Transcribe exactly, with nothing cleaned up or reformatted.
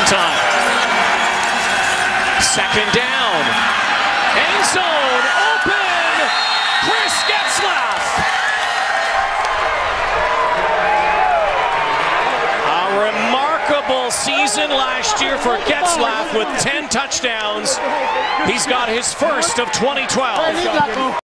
time. Second down. End zone open. Chris Getzlaf. A remarkable season last year for Getzlaf with ten touchdowns. He's got his first of twenty twelve.